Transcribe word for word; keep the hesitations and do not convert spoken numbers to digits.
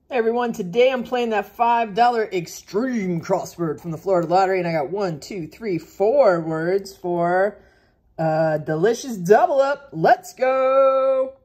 Hey everyone, today I'm playing that five dollar extreme crossword from the Florida Lottery, and I got one, two, three, four words for uh, delicious double up. Let's go!